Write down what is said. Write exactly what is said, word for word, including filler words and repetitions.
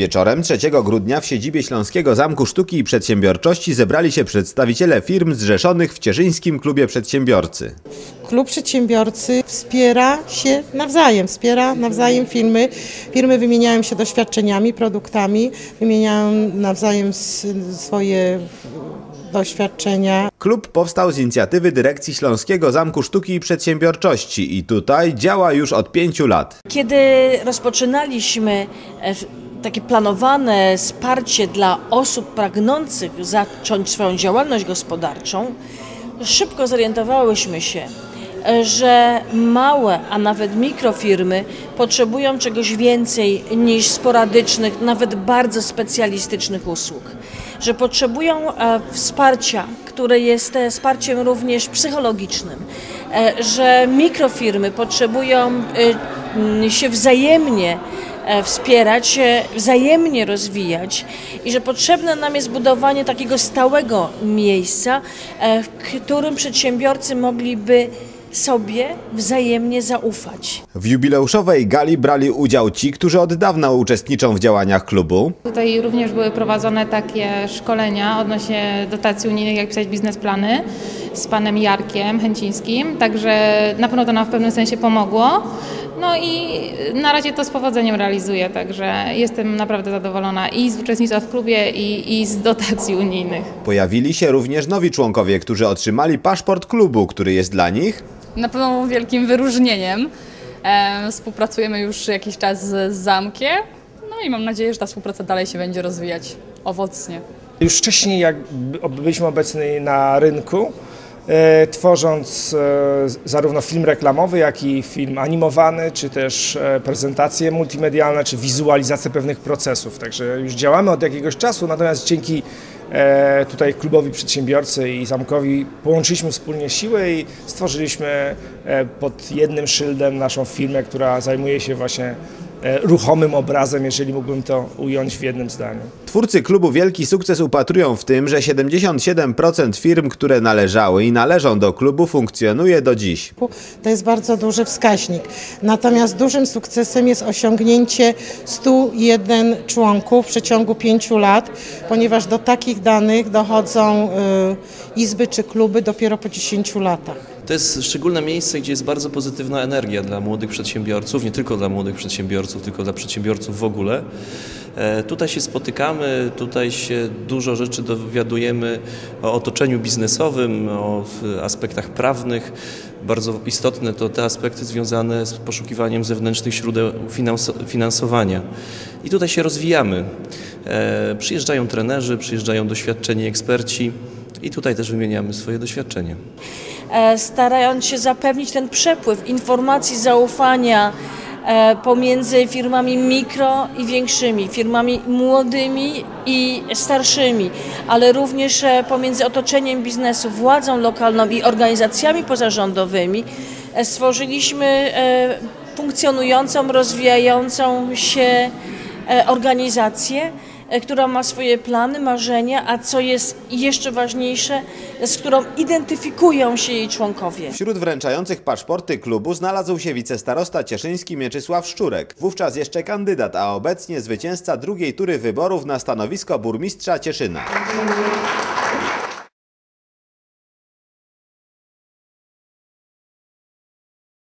Wieczorem trzeciego grudnia w siedzibie Śląskiego Zamku Sztuki i Przedsiębiorczości zebrali się przedstawiciele firm zrzeszonych w Cieszyńskim Klubie Przedsiębiorcy. Klub Przedsiębiorcy wspiera się nawzajem, wspiera nawzajem firmy. Firmy wymieniają się doświadczeniami, produktami, wymieniają nawzajem swoje doświadczenia. Klub powstał z inicjatywy dyrekcji Śląskiego Zamku Sztuki i Przedsiębiorczości i tutaj działa już od pięciu lat. Kiedy rozpoczynaliśmy takie planowane wsparcie dla osób pragnących zacząć swoją działalność gospodarczą, szybko zorientowałyśmy się, że małe, a nawet mikrofirmy potrzebują czegoś więcej niż sporadycznych, nawet bardzo specjalistycznych usług. Że potrzebują wsparcia, które jest wsparciem również psychologicznym, że mikrofirmy potrzebują się wzajemnie wspierać, wzajemnie rozwijać i że potrzebne nam jest budowanie takiego stałego miejsca, w którym przedsiębiorcy mogliby sobie wzajemnie zaufać. W jubileuszowej gali brali udział ci, którzy od dawna uczestniczą w działaniach klubu. Tutaj również były prowadzone takie szkolenia odnośnie dotacji unijnych, jak pisać biznesplany z panem Jarkiem Chęcińskim, także na pewno to nam w pewnym sensie pomogło. No i na razie to z powodzeniem realizuję, także jestem naprawdę zadowolona i z uczestnictwa w klubie, i, i z dotacji unijnych. Pojawili się również nowi członkowie, którzy otrzymali paszport klubu, który jest dla nich na pewno wielkim wyróżnieniem. E, współpracujemy już jakiś czas z zamkiem, no i mam nadzieję, że ta współpraca dalej się będzie rozwijać owocnie. Już wcześniej, jak byliśmy obecni na rynku, e, tworząc e, zarówno film reklamowy, jak i film animowany, czy też e, prezentacje multimedialne, czy wizualizację pewnych procesów. Także już działamy od jakiegoś czasu, natomiast dzięki e, tutaj klubowi przedsiębiorcy i zamkowi połączyliśmy wspólnie siły i stworzyliśmy e, pod jednym szyldem naszą firmę, która zajmuje się właśnie ruchomym obrazem, jeżeli mógłbym to ująć w jednym zdaniu. Twórcy klubu wielki sukces upatrują w tym, że siedemdziesiąt siedem procent firm, które należały i należą do klubu, funkcjonuje do dziś. To jest bardzo duży wskaźnik. Natomiast dużym sukcesem jest osiągnięcie stu jeden członków w przeciągu pięciu lat, ponieważ do takich danych dochodzą y, izby czy kluby dopiero po dziesięciu latach. To jest szczególne miejsce, gdzie jest bardzo pozytywna energia dla młodych przedsiębiorców, nie tylko dla młodych przedsiębiorców, tylko dla przedsiębiorców w ogóle. E, tutaj się spotykamy, tutaj się dużo rzeczy dowiadujemy o otoczeniu biznesowym, o aspektach prawnych. Bardzo istotne to te aspekty związane z poszukiwaniem zewnętrznych źródeł finansowania. I tutaj się rozwijamy. E, przyjeżdżają trenerzy, przyjeżdżają doświadczeni eksperci i tutaj też wymieniamy swoje doświadczenia. Starając się zapewnić ten przepływ informacji, zaufania pomiędzy firmami mikro i większymi, firmami młodymi i starszymi, ale również pomiędzy otoczeniem biznesu, władzą lokalną i organizacjami pozarządowymi, stworzyliśmy funkcjonującą, rozwijającą się organizację, która ma swoje plany, marzenia, a co jest jeszcze ważniejsze, z którą identyfikują się jej członkowie. Wśród wręczających paszporty klubu znalazł się wicestarosta cieszyński Mieczysław Szczurek, wówczas jeszcze kandydat, a obecnie zwycięzca drugiej tury wyborów na stanowisko burmistrza Cieszyna.